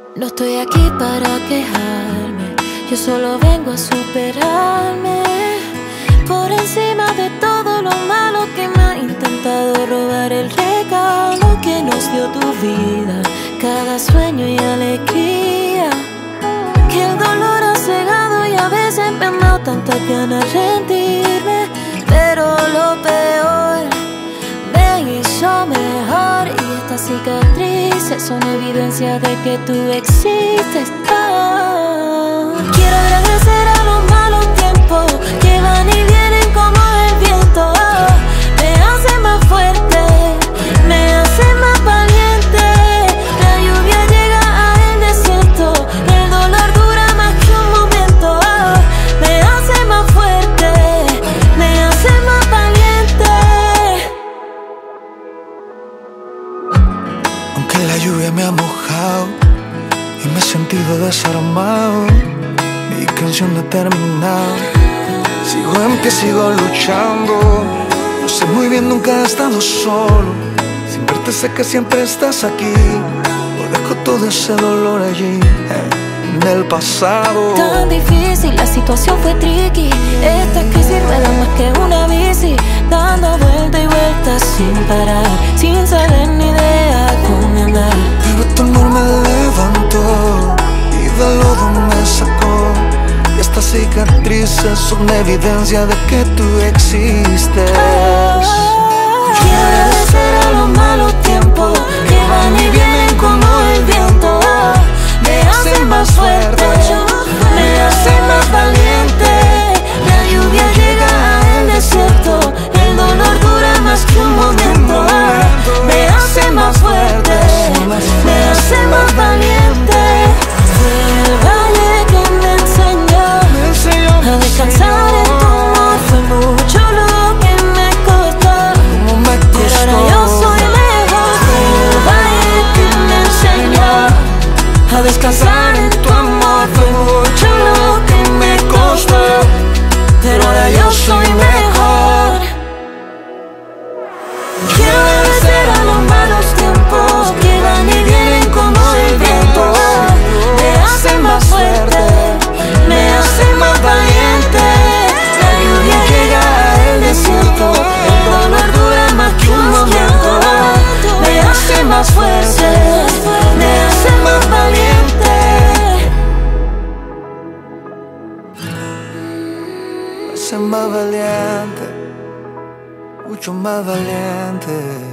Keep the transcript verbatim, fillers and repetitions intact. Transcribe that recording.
No estoy aquí para quejarme, yo solo vengo a superarme. Por encima de todo lo malo que me ha intentado robar el regalo que nos dio tu vida, cada sueño y alegría. Que el dolor ha cegado y a veces me han dado tantas ganas de rendirme, pero lo peor me hizo mejor. Y estas cicatrices son evidencia de que tú existes. Oh. Quiero agradecer a los malos tiempos que van y vienen como el viento. Oh. Me hace más fuerte, me hace más valiente. La lluvia llega al desierto, el dolor dura más que un momento. Oh. Me hace más fuerte, me hace más valiente. Aunque la lluvia me ha mojado y me he sentido desarmado, mi canción no ha terminado. Sigo en pie, sigo luchando. No sé muy bien, nunca he estado solo. Sin verte sé que siempre estás aquí. O dejo todo ese dolor allí, eh, en el pasado. Tan difícil, la situación fue tricky. Esta crisis rueda más que una bici, dando vuelta y vuelta sin parar, sin saber ni idea cómo andar. Pero tu amor me levantó y del lodo me sacó. Y estas cicatrices son evidencia de que tú existes. Oh, quiero agradecer a los malos tiempos que van y vienen como el viento. Oh, me hacen más fuerte, me hacen más valiente. La lluvia llega al desierto, el dolor dura más que un momento. Oh, me hace más fuerte, me hace más valiente. Fue el valle que me enseñó a descansar en tu amor. Fue mucho lo que me costó, pero ahora yo soy mejor. Fue el valle que me enseñó a descansar en tu amor. Fue mucho lo que me costó, pero ahora yo soy mejor. Quiero agradecer a los malos tiempos que van y vienen como el viento. Me hacen más fuerte, me hacen más valiente. La lluvia llega al desierto, el dolor dura más que un momento. Me hace más fuerte, me hace más valiente. Me hace más valiente, mucho más valiente.